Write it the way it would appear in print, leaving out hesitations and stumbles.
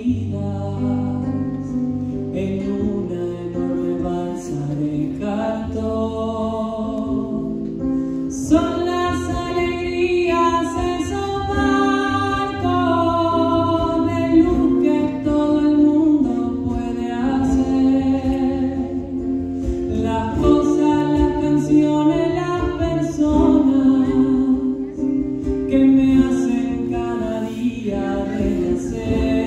unidas en una enorme balsa de cartón. Son las alegrías, esos barcos de luz que todo el mundo puede hacer. Las cosas, las canciones, las personas que me hacen cada día renacer.